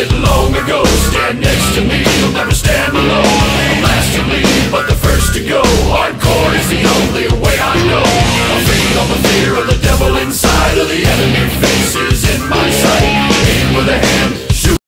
it long ago. Stand next to me, you'll never stand alone.